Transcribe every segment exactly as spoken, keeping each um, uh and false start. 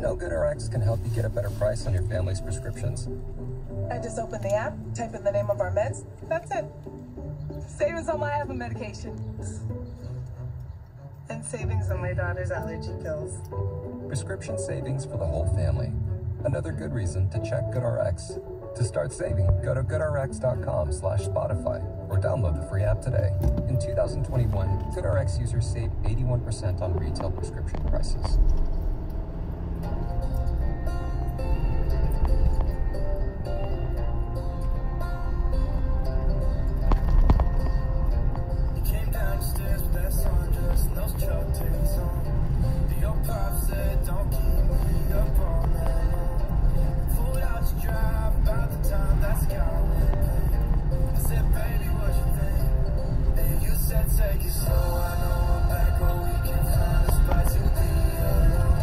know GoodRx can help you get a better price on your family's prescriptions? I just open the app, type in the name of our meds, that's it. Savings on my asthma medication. And savings on my daughter's allergy pills. Prescription savings for the whole family. Another good reason to check GoodRx. To start saving, go to goodrx.com slash Spotify or download the free app today. In two thousand twenty-one, GoodRx users saved eighty-one percent on retail prescription prices. Take it slow, I know I'm back, or we can find a spot to be alone.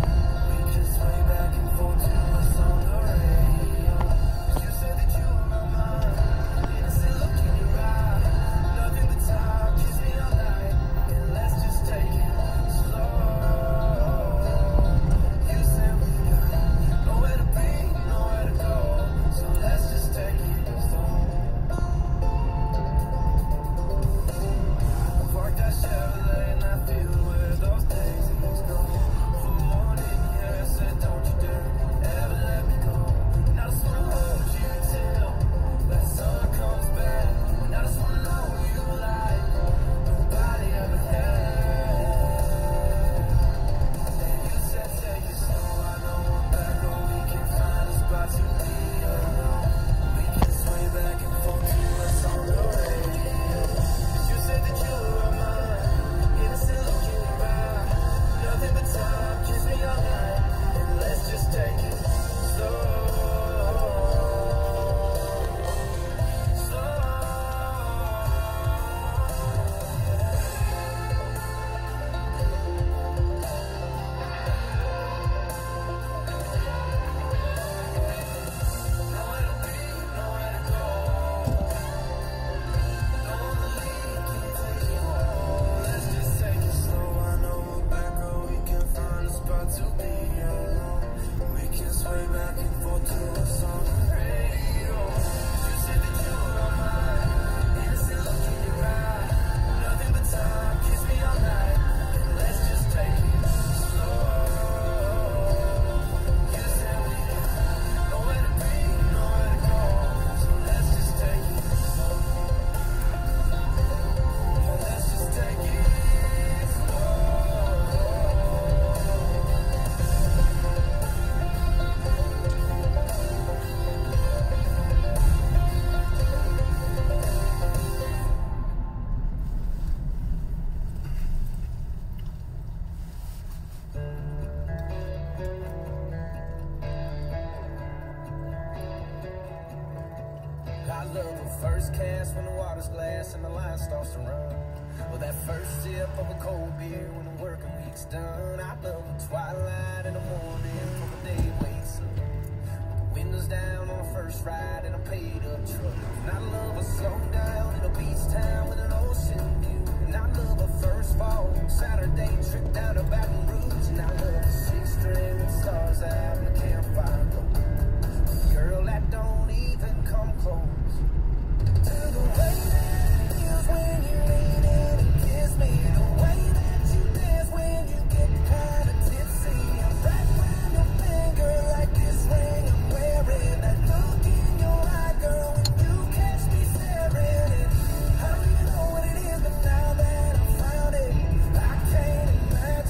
First cast when the water's glass and the line starts to run. Well, that first sip of a cold beer when the working week's done. I love the twilight in the morning when the day wakes up. With the windows down on the first ride in a paid-up truck. And I love a slow down in a beach town with an ocean view. And I love a first fall Saturday trip down to Baton Rouge. And I love a six string with stars out in the campfire glow. Girl, that don't even come close to the way that it feels when you lean in and kiss me. The way that you dance when you get kind of tipsy. I'm right when your finger like this ring I'm wearing. That look in your eye, girl, when you catch me staring. And I don't even know what it is, but now that I found it, I can't imagine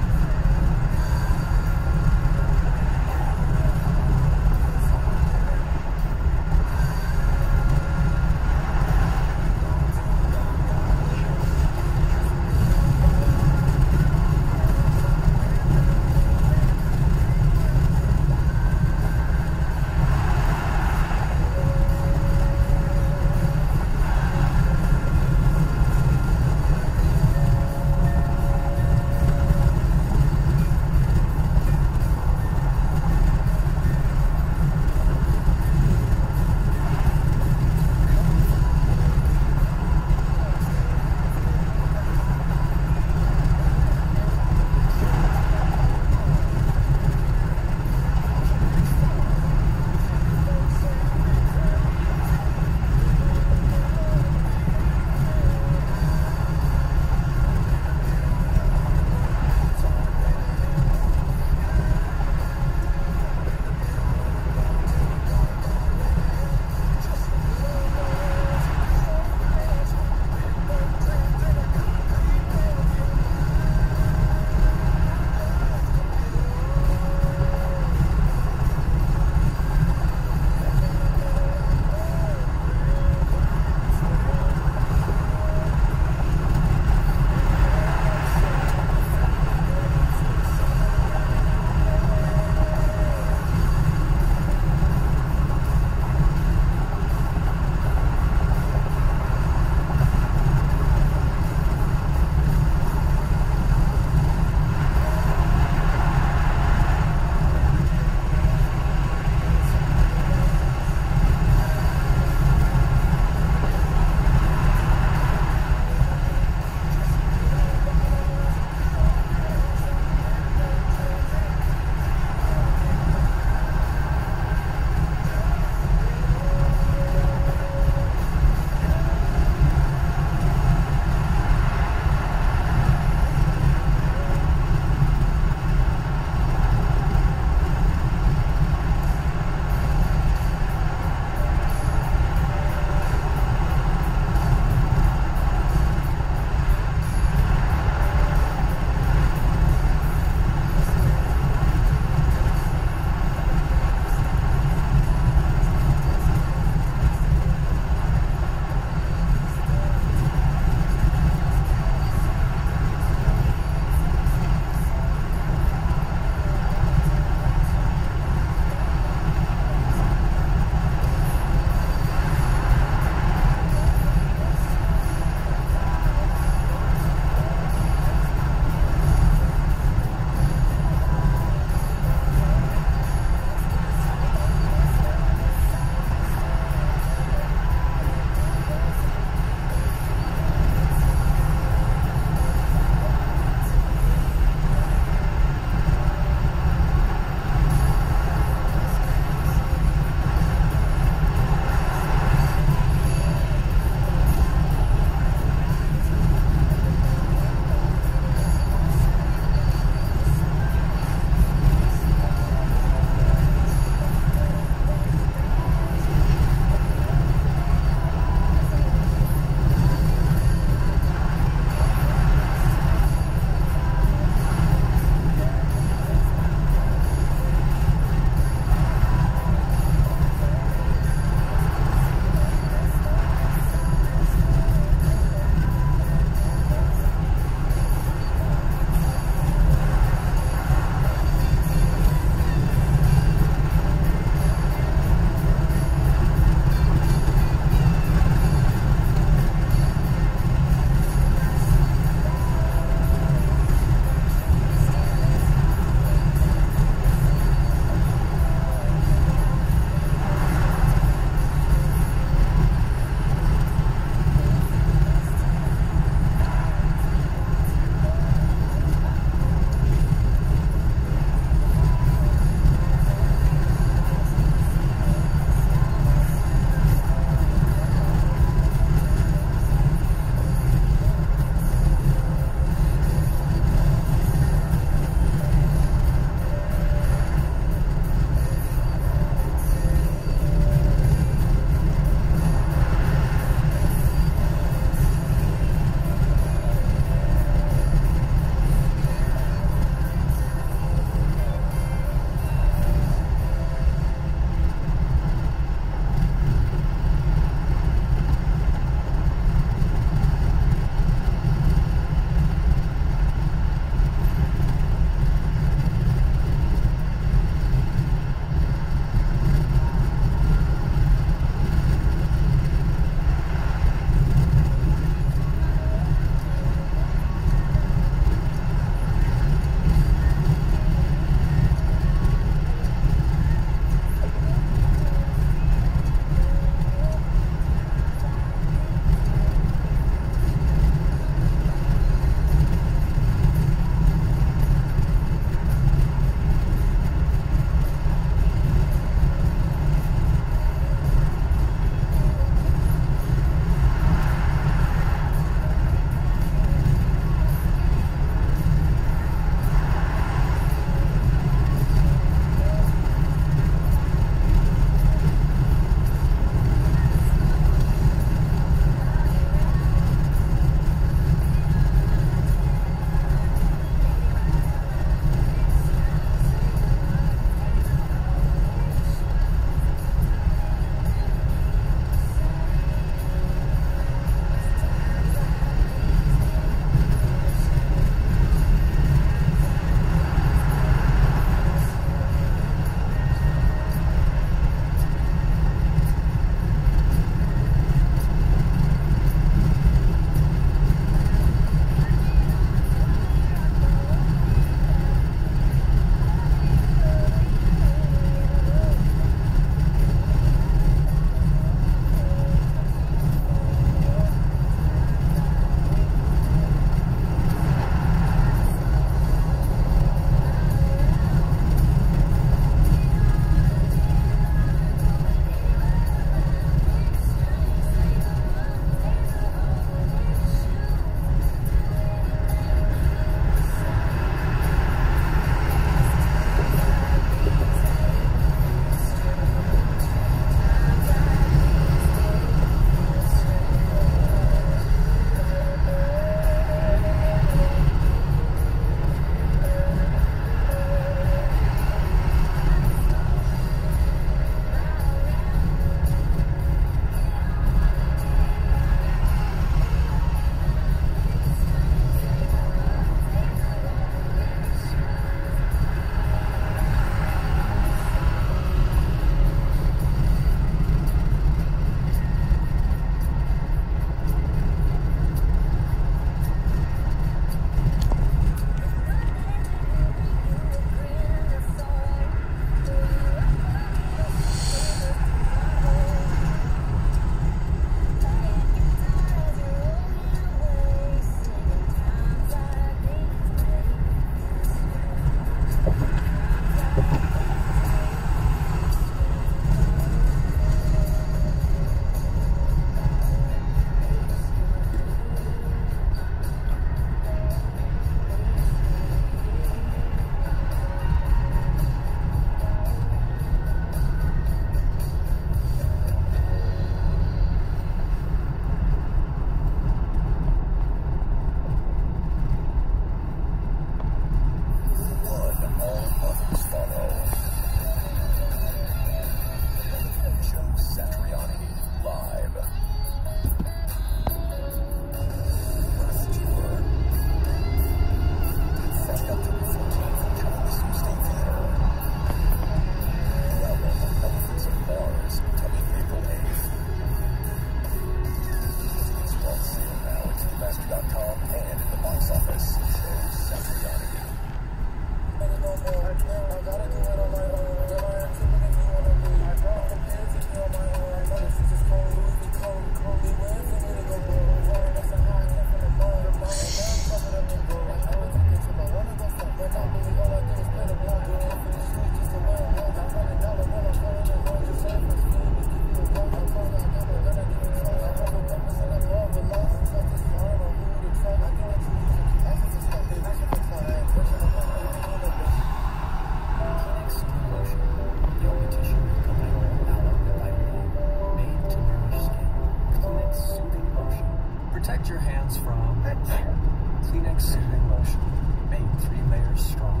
comes from Kleenex Soothing Lotion, made three layers strong.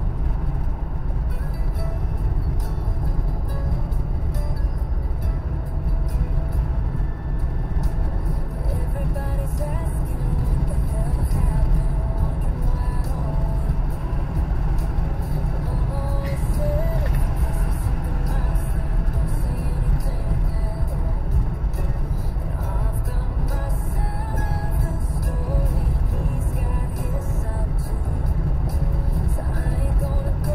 Everybody's asking what the hell happened, wondering why I don't win. Oh, I said if you kiss me something nice, then don't say anything at all. And I've got myself a story, he's got his side too. So I ain't gonna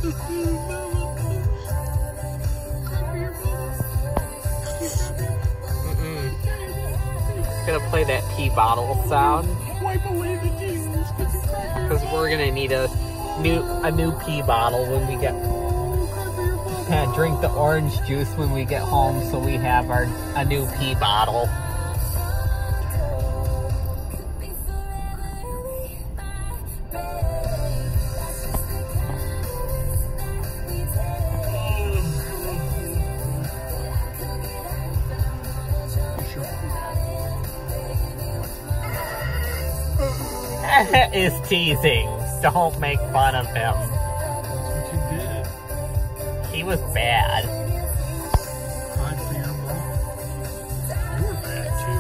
Mm-mm. Gonna play that pee bottle sound. Wipe away the tears. Because we're gonna need a new a new pee bottle when we get uh, drink the orange juice when we get home, so we have our a new pee bottle. Is teasing. Don't make fun of him. What you did. He was bad. Cried for your mom. You were bad too.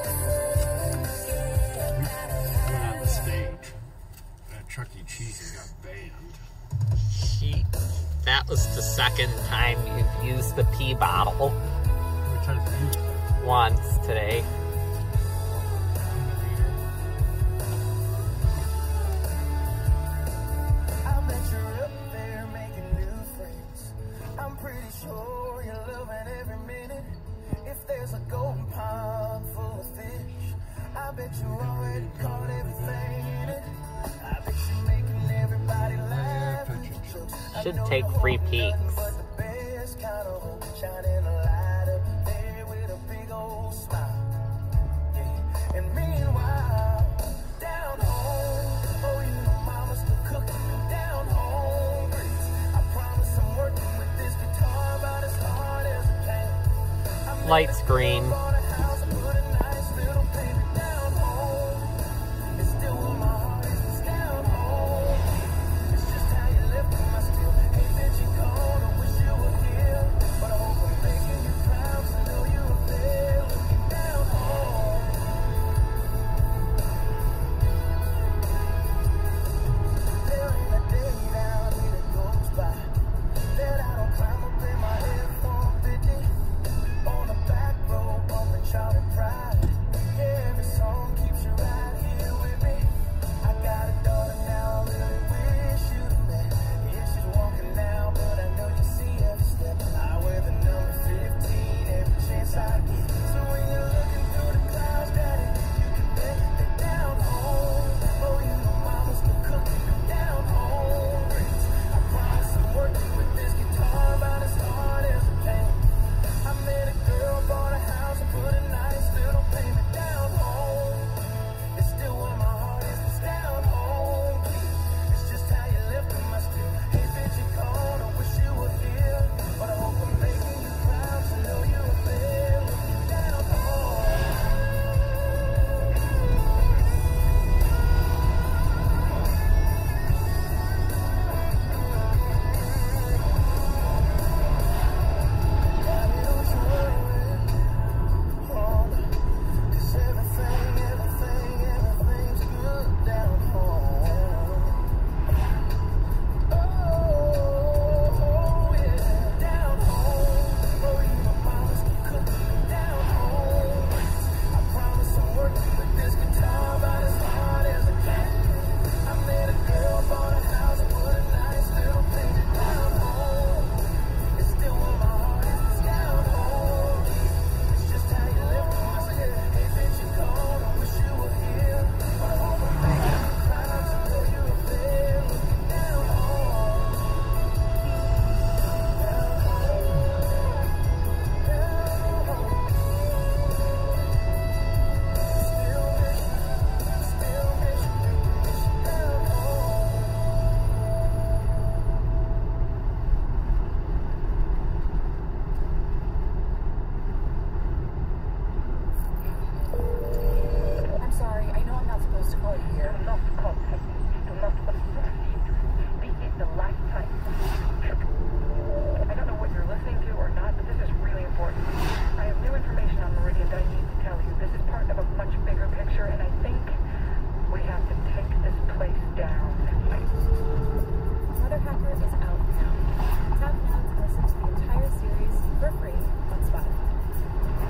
We went on the stage at Chuck E. Cheese and got banned. He, that was the second time you've used the pee bottle. How many times have you used it? Once today. Should take free peeks. Light screen.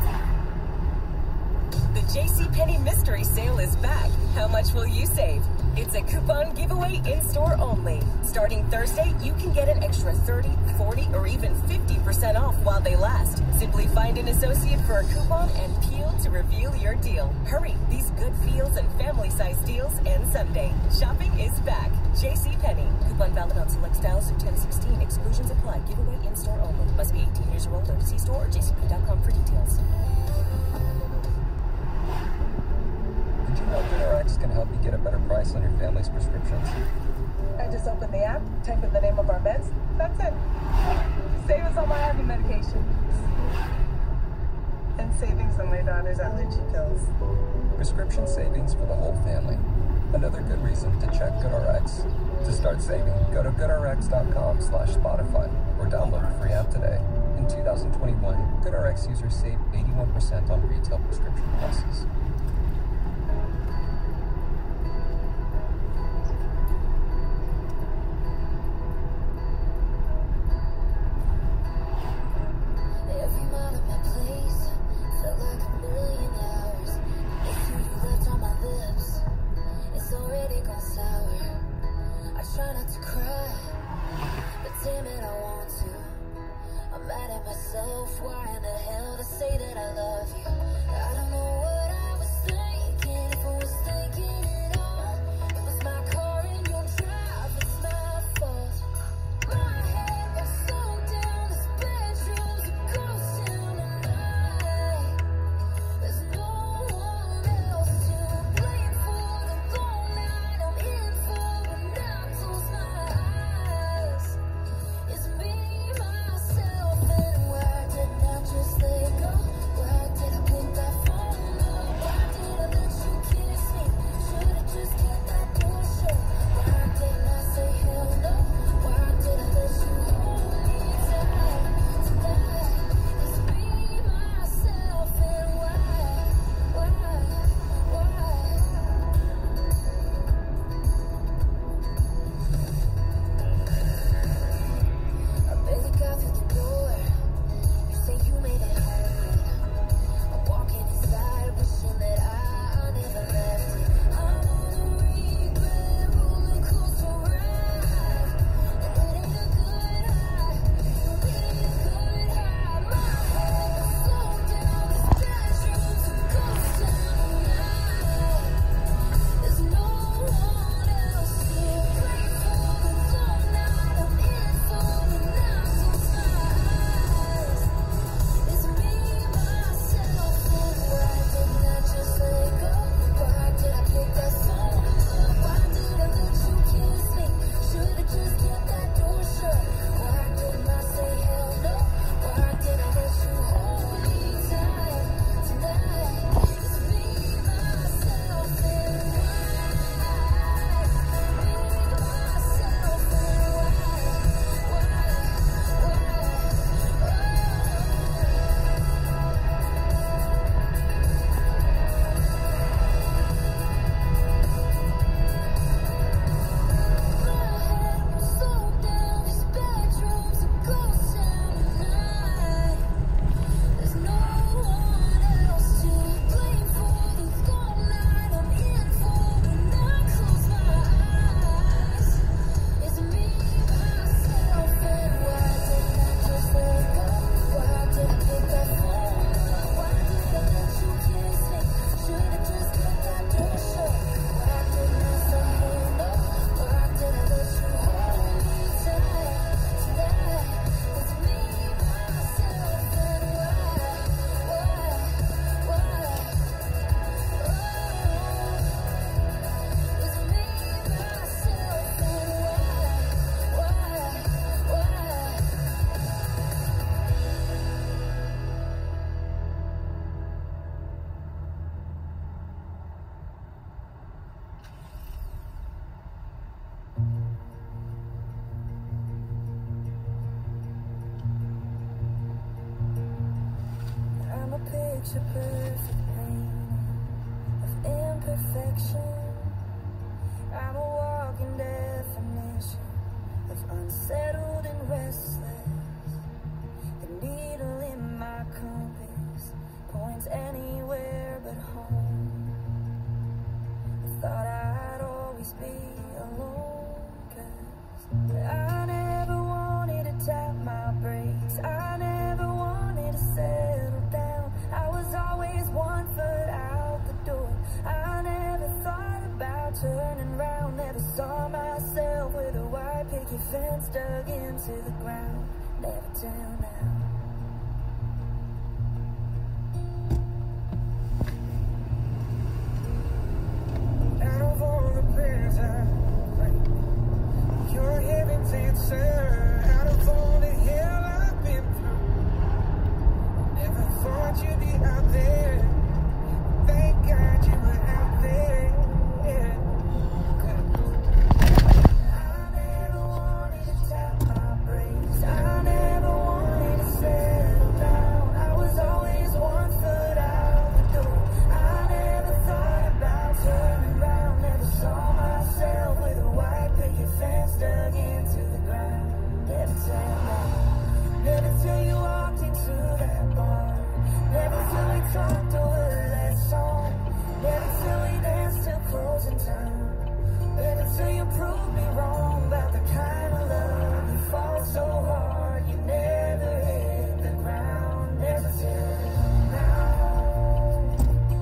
JCPenney mystery sale is back. How much will you save? It's a coupon giveaway in-store only. Starting Thursday, you can get an extra thirty, forty, or even fifty percent off while they last. Simply find an associate for a coupon and peel to reveal your deal. Hurry, these good feels and family-size deals end Sunday. Shopping is back. JCPenney. Coupon valid on select styles through ten sixteen. Exclusions apply. Giveaway in-store only. Must be eighteen years or older. See store or j c p dot com for details. Did you know GoodRx can help you get a better price on your family's prescriptions? I just open the app, type in the name of our meds, that's it. Save us on my heavy medication. And savings on my daughter's allergy pills. Prescription savings for the whole family. Another good reason to check GoodRx. To start saving, go to goodrx.com slash Spotify or download the free app today. In two thousand twenty-one, GoodRx users saved eighty-one percent on retail prescription prices. Every mile of my place felt like a million hours. It's you you left on my lips. It's already gone sour. I try not to cry, but damn it, I want to. I'm mad at myself. Why in the hell to say that I love you? I don't know what I was thinking, if I was thinking it all. It was my car and your drive, it's my fault. My head was so down, this bedroom's a ghost town tonight. There's no one else to blame for the long night I'm in for when I close my eyes. It's me, myself, and why didn't I just let go? Why did I pick that phone up? Why did I let you kiss me? Should've just kept that door shut. Why didn't I say hell no? Why did I let you hold me tight tonight? It's me, myself, and why, why, why? I barely got through the door. You say you made it hard. I'm walking inside, wishing that I never left it. I'm on a regret roller coaster ride, and it ain't a good high. It ain't a good high. My head is so down, this bedroom's a ghost town tonight. There's no one else to blame for the long night I'm in for when I close my eyes. It's me, myself, and why didn't I just let go? Why did I pick that phone up? Why did I let you kiss me? Should've just kept that door shut. Why didn't I say hell no? Why did I let you hold me tight tonight? It's me, myself, and why? Me, myself, and why? Why? So down, this bedroom's a ghost town tonight. There's no one else to blame for the long night I'm in for when I close my eyes. It's me, myself, and why didn't I just let go? Why did I pick that phone up? Why did I let you kiss me? Should've just kept that door shut. Why didn't I say hell no? Why did I let you hold me tight tonight? It's me, myself, and why, why, why? It's me, myself, and why, why, why? I'm a picture perfect painting of imperfection. I'm a walking definition of unsettled and restless. The needle in my compass points anywhere but home. I thought I'd always be your fence dug into the ground. Never tell now. Out of all the prayers I prayed, your heaven's answer. Out of all the hell I've been through, never thought you'd be out there. Thank God you were out there. Yeah. I never wanted to tap my brakes. I never wanted to settle down. I was always one foot out the door. I never thought about turning around. Never saw myself with a white picket fence dug into the ground. Never tell me, never till you walked into that bar. Never till we talked over that song. Never till we danced till closing time. Never till you proved me wrong about the kind of love you fall so hard you never hit the ground. Never till now.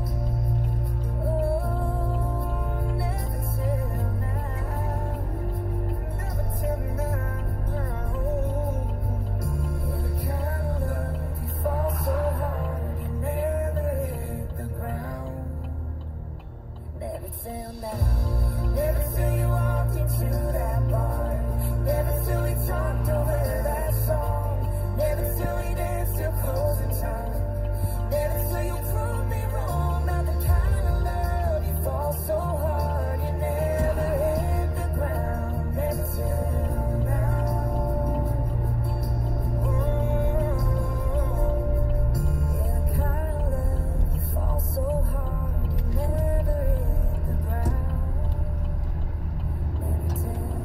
Oh, never till now. Never till now. The kind of love you fall so hard you never hit the ground. Never till now. Never till you walked into that bar. Never till we talked over that song. Never till we danced till closing time. Never till you proved me wrong about the kind of love you fall so hard you never hit the ground. Never till now. Yeah, the kind of love you fall so hard you never hit the ground. Never till now.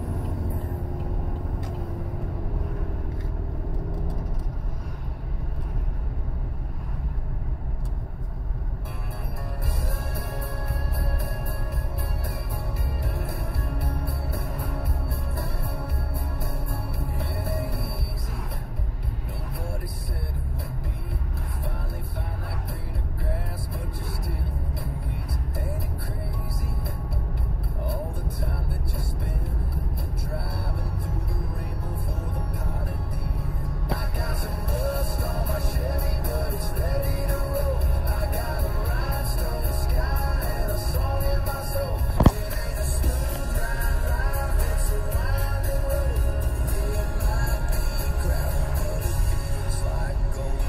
Nobody said it would be. Finally find that greener grass, but you're still in the weeds. Ain't it crazy? All the time that you spend driving through the rainbow for the pot at the end. I got some rust on my Chevy, but it's ready to roll. I got a rhinestone sky and a song in my soul. It ain't a smooth ride life, it's a winding road. It might be gravel, but it feels like gold.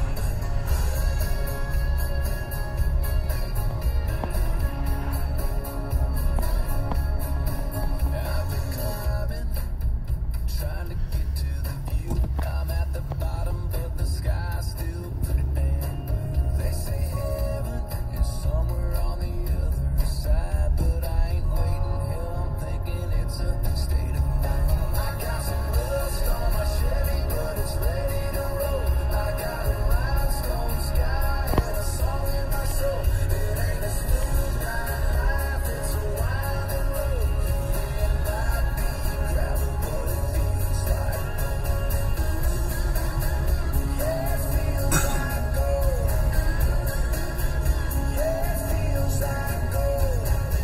I've been climbing, trying to get to the view. I'm at the bottom, but the sky's still pretty damn blue. They say heaven is somewhere on the other side, but I ain't waiting. Hell, I'm thinking it's a state of mind. I got some rust on my Chevy, but it's ready to roll. I got a rhinestone sky and a song in my soul. It ain't a smooth ride life, it's a winding road. Yeah, it might be gravel, but it feels like gold. Yeah, it feels like gold. Yeah, it feels like gold.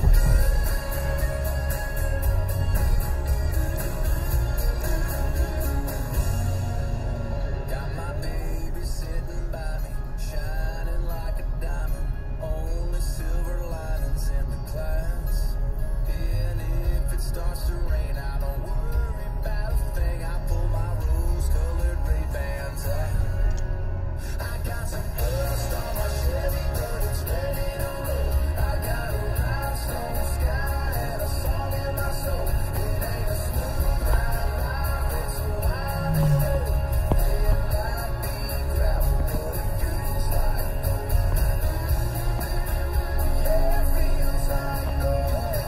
Got my baby sitting by me, shining like a diamond. Only silver linings in the clouds. And if it starts to rain, I don't worry about a thing. I pull my rose-colored Ray-Bans out. I got some dust on my Chevy, but it's ready to roll. I got a rhinestone sky and a song in my soul. It ain't a smooth ride life, it's a winding road. It might be gravel, but it feels like gold. Yeah, it feels like gold.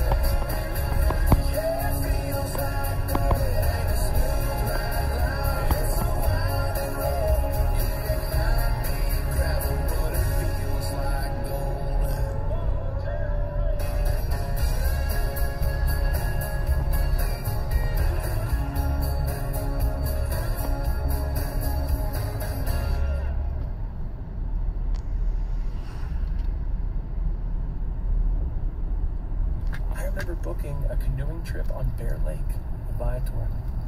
Yeah, it feels like gold. It ain't a smooth ride life, it's a winding road. It might be gravel, but it feels like gold. I remember booking a canoeing trip on Bear Lake, Viator.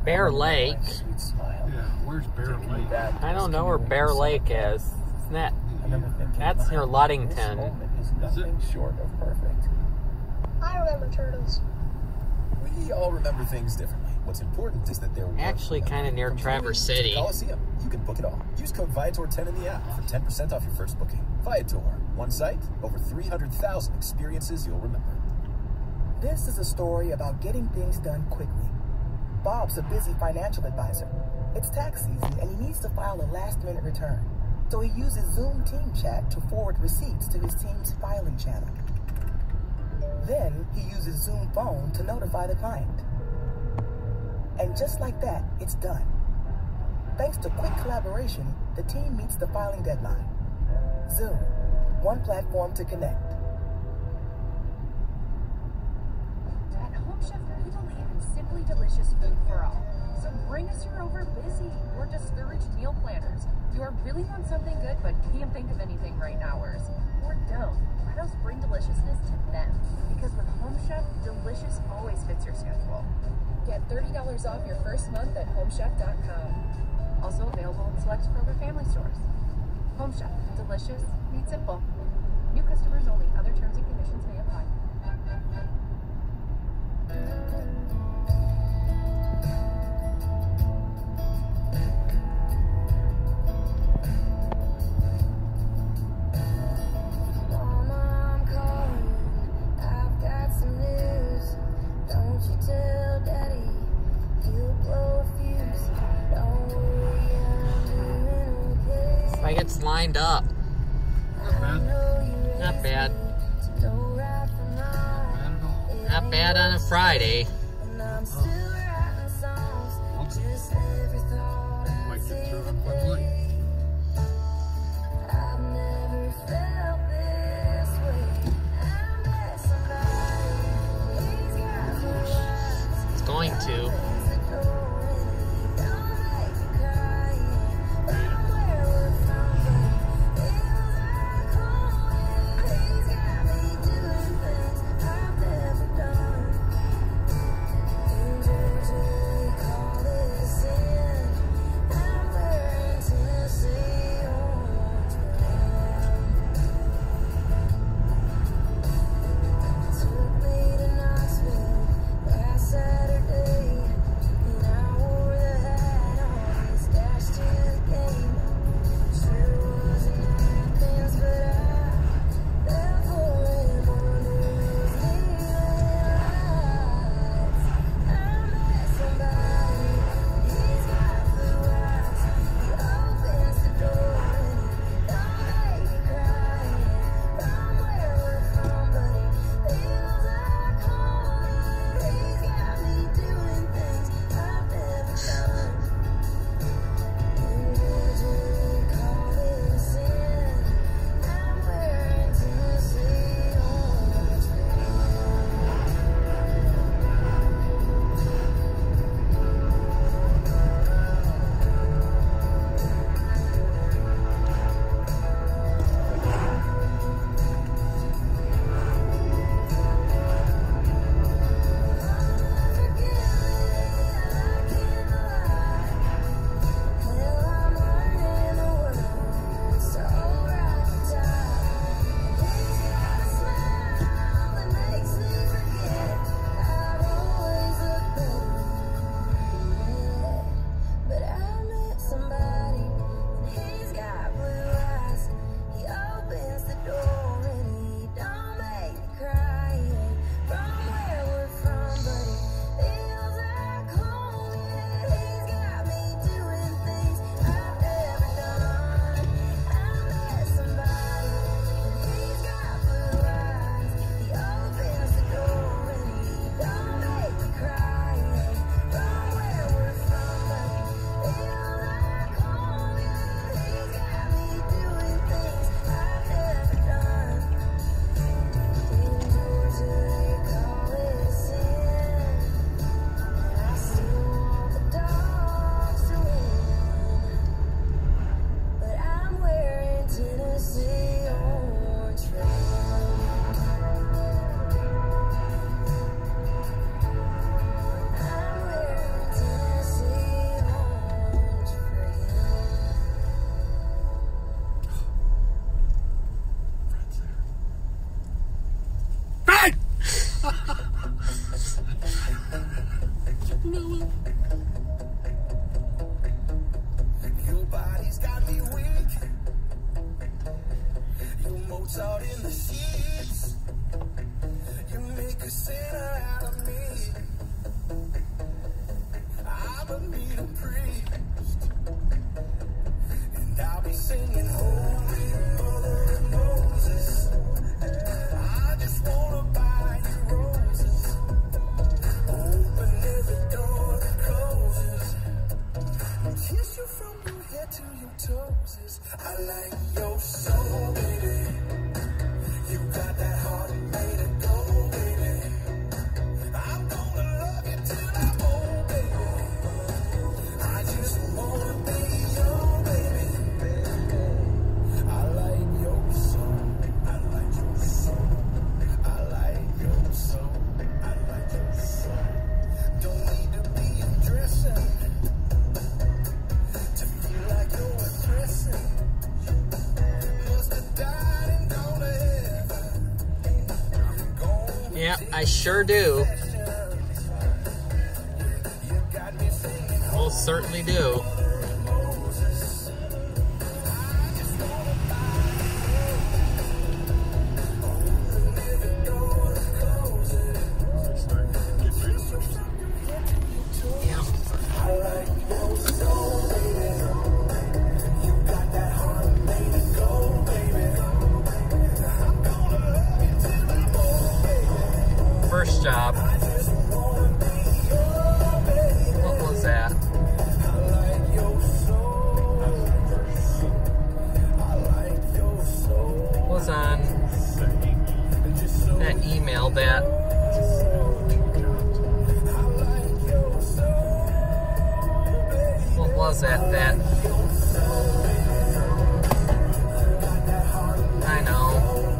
Bear Lake. Sweet smile. Yeah, where's Bear Lake? That I don't know where Bear Lake is. Isn't that? I remember thinking, That's wow, near This Ludington. moment is nothing short of perfect. I remember turtles. We all remember things differently. What's important is that they're Actually, kind of near Traverse City. Coliseum. You can book it all. Use code Viator ten in the app for ten percent off your first booking. Viator, one site, over three hundred thousand experiences you'll remember. This is a story about getting things done quickly. Bob's a busy financial advisor. It's tax season and he needs to file a last-minute return. So he uses Zoom Team Chat to forward receipts to his team's filing channel. Then he uses Zoom Phone to notify the client. And just like that, it's done. Thanks to quick collaboration, the team meets the filing deadline. Zoom, one platform to connect. At Home Chef, we believe in simply delicious food for all. So bring us your over busy or discouraged meal planners. You are really want something good but can't think of anything right nowers. Or don't. Let us bring deliciousness to them. Because with Home Chef, delicious always fits your schedule. Get thirty dollars off your first month at home chef dot com. Also available in select Kroger family stores. Home Chef, delicious, made simple. New customers only. Other terms and conditions may apply. Mama, I'm calling. I've got some news. Don't you tell Daddy. He'll blow a fuse. Don't worry, I'm doing okay. It's like it's lined up. Not bad. Not bad. Don't ride for mine. Not bad on a Friday. And I'm still writing songs. Just every thought I Might get say through it quickly. I've never felt this way. I met somebody. He's got blue eyes. It's going to. Opens the door and he don't make me cry. From where we're from, but feels like home. He's got me doing things I've never done. freedom preached. And I'll be singing Holy Mother of Moses. I just wanna buy you roses. Open every door that closes. And kiss you from your head to your toes. I like your soul, baby. You got that heart made of gold, baby. I'm gonna love you till I'm old, baby. I just wanna be your baby. I like your soul. I like your soul. I like your soul. I like your soul. Don't need to be undressing to feel like you're undressing. Must have died and gone to heaven. Yeah, I sure do. Most certainly do. First job. What was that? Was on that email that what was that that I know.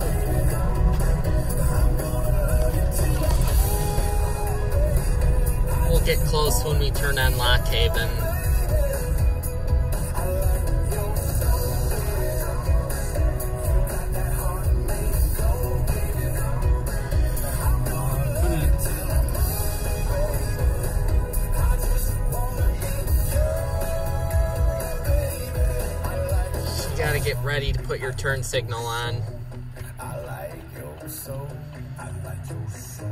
We'll get close when we turn on Lock Haven. You gotta get ready to put your turn signal on. I like your soul. I like your soul.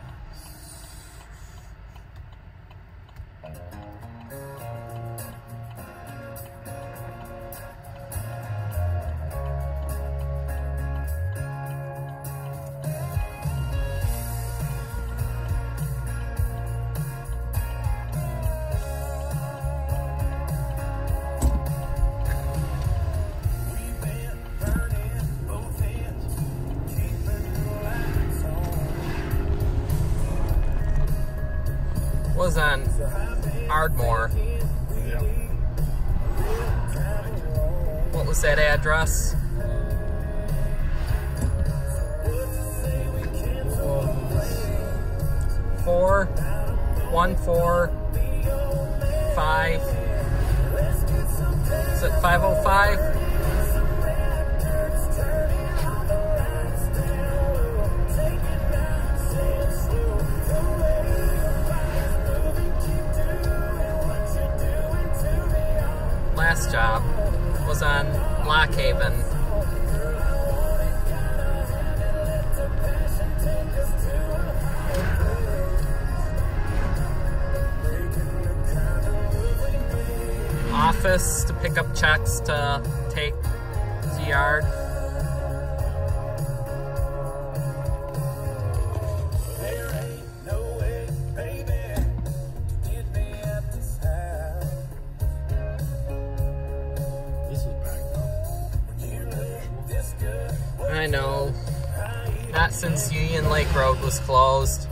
Was on Ardmore. What was that address? Four, one, four, five. Is it five oh five? Last job was on Lock Haven. Office to pick up checks to take to yard. I know. Not since Union Lake Road was closed.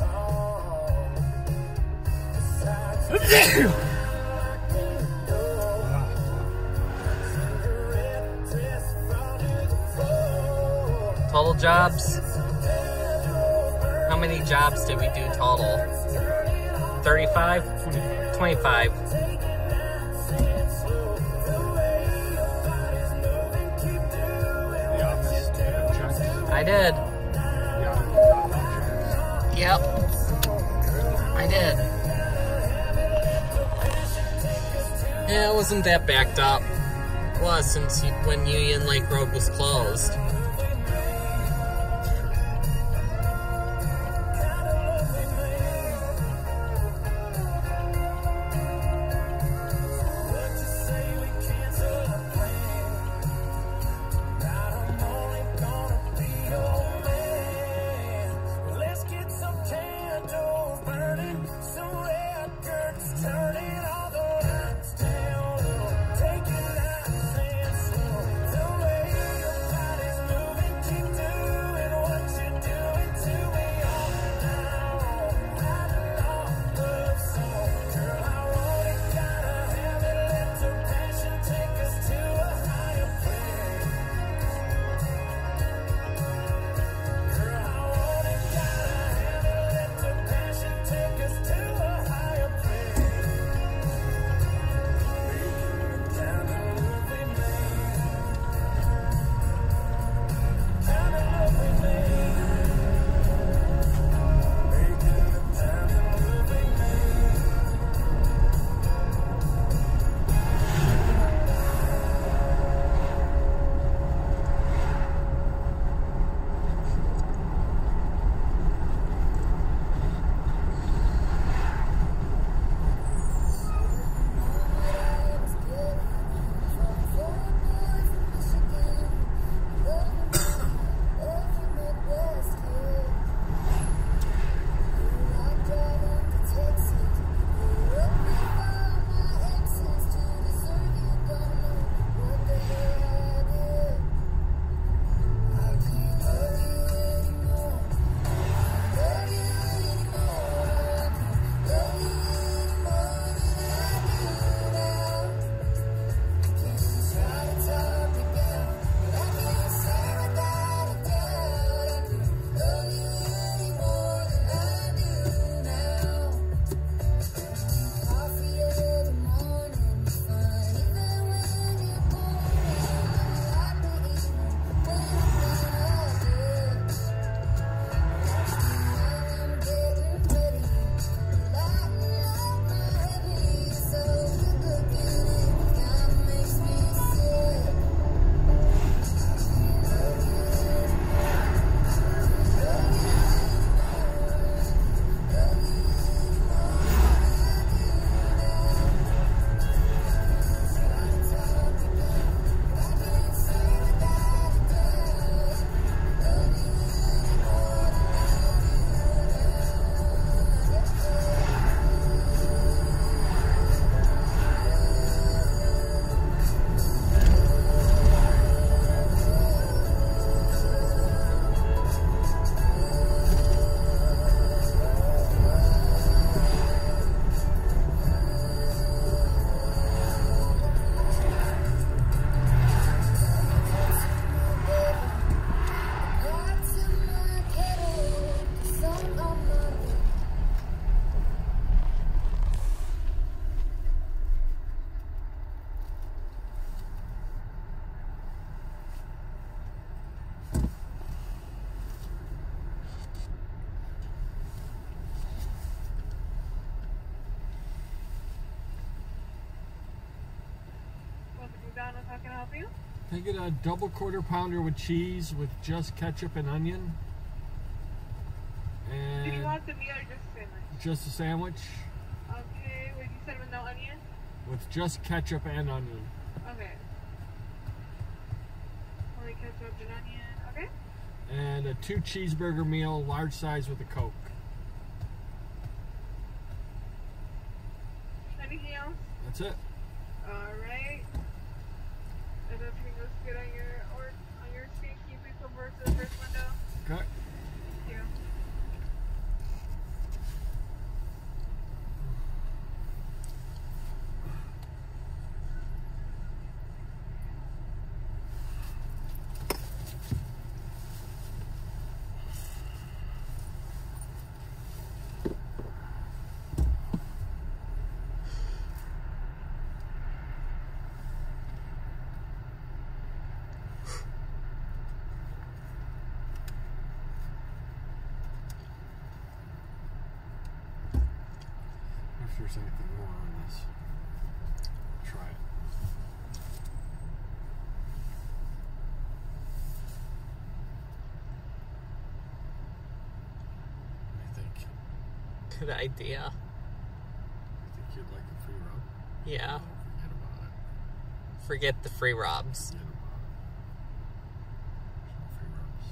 Total jobs? How many jobs did we do total? thirty-five? twenty-five. I did. Yep. I did. Yeah, it wasn't that backed up. It was since when Union Lake Road was closed. McDonald's. How can I help you? Can I get a double quarter pounder with cheese with just ketchup and onion? And Do you want the meat or just a sandwich? just a sandwich Okay, would you said with no onion? with just ketchup and onion. Okay. Only ketchup and onion. Okay. And a two cheeseburger meal, large size with a Coke. Anything else? That's it. Alright. If everything looks good on your or on your screen, can you please come over to the first window? Okay. Thank you. If there's anything more on this, try it. I think. Good idea. I think you'd like a free rub. Yeah. No, forget about it. Forget the free robs. Forget about it. There's no free rubs.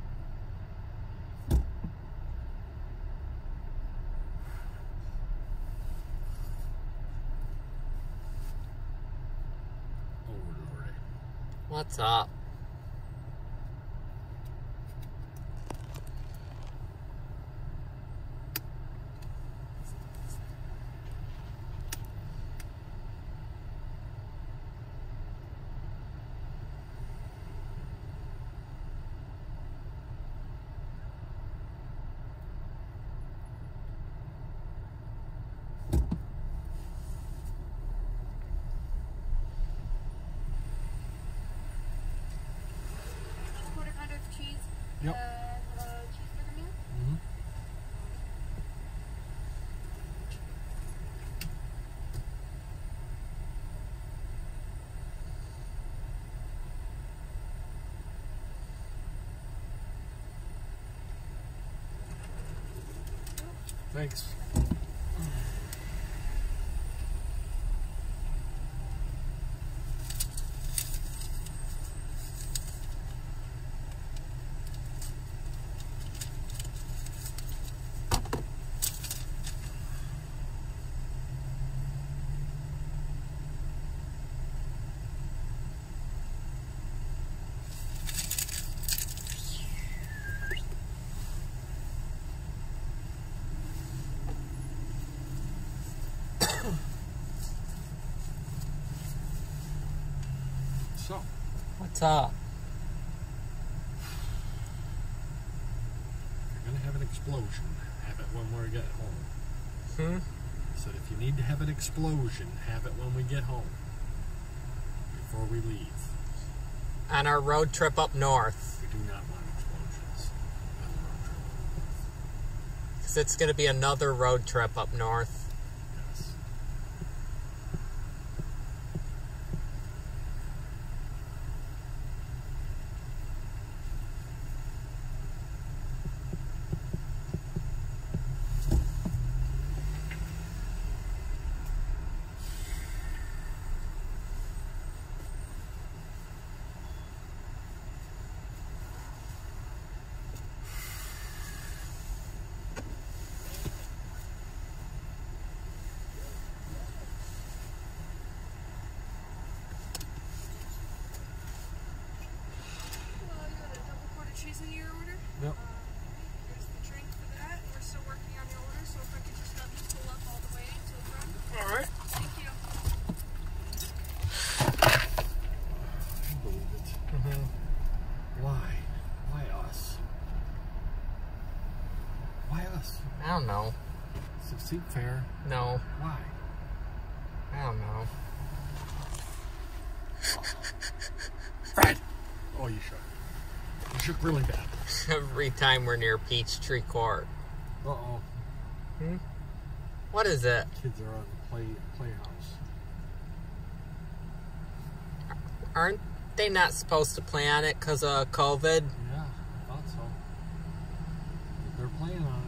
Oh, Lordy. What's up? Quarter pounder of cheese. Yep. Uh, uh, cheeseburger meal. Mm-hmm. Thanks. So, What's up? if you're gonna have an explosion, have it when we get home. Hmm? I said if you need to have an explosion, have it when we get home. Before we leave. On our road trip up north. We do not want explosions on the road trip. Because it's going to be another road trip up north. Yes. Cheese in your order? Yep. Uh, here's the drink for that. We're still working on your order, so if I could just have you pull up all the way to the front. All right. Thank you. I believe it. Mm-hmm. Why? Why us? Why us? I don't know. Does it seem fair? No. Why? I don't know. Fred! Oh, you shook. You shook really bad. Every time we're near Peachtree Court. Uh-oh. Hmm? What is it? Kids are on the play playhouse. Aren't they not supposed to play on it because of COVID? Yeah, I thought so. But they're playing on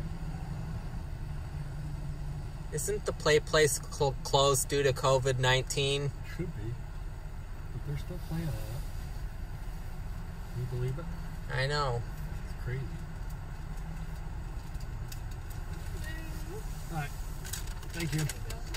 it. Isn't the play place cl closed due to COVID nineteen? Should be. But they're still playing on it. Can you believe it? I know. It's crazy. Alright. Thank you.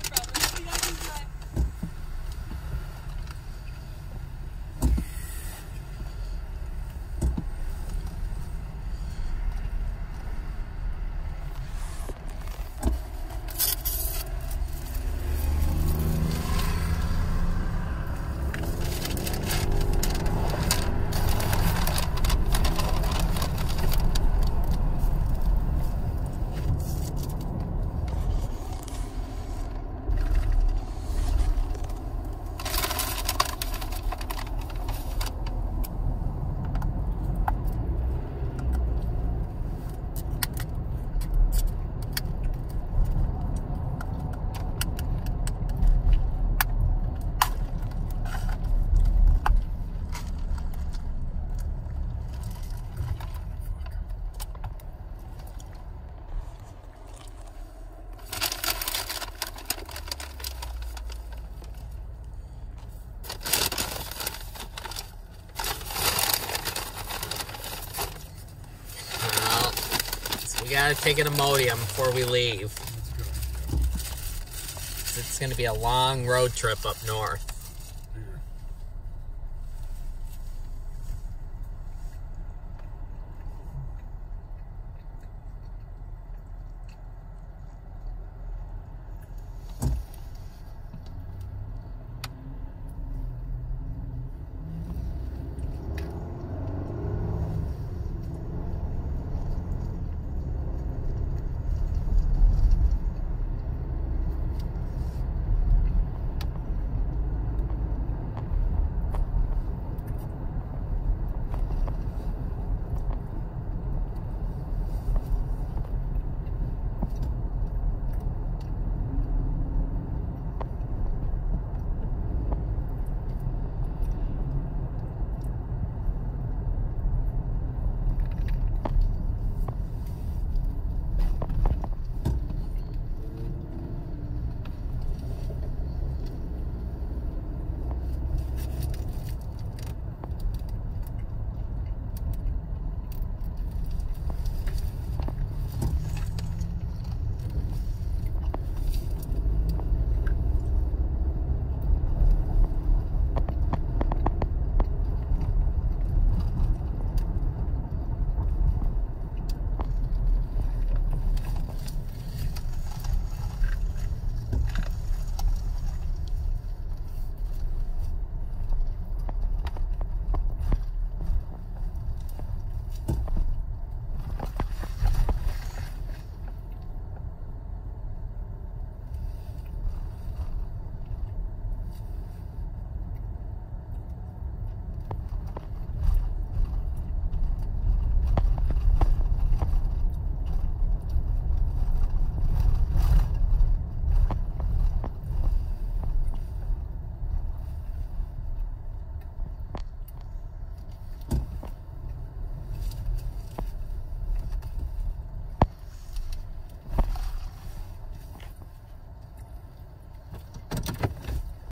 We gotta take an Imodium before we leave. It's gonna be a long road trip up north.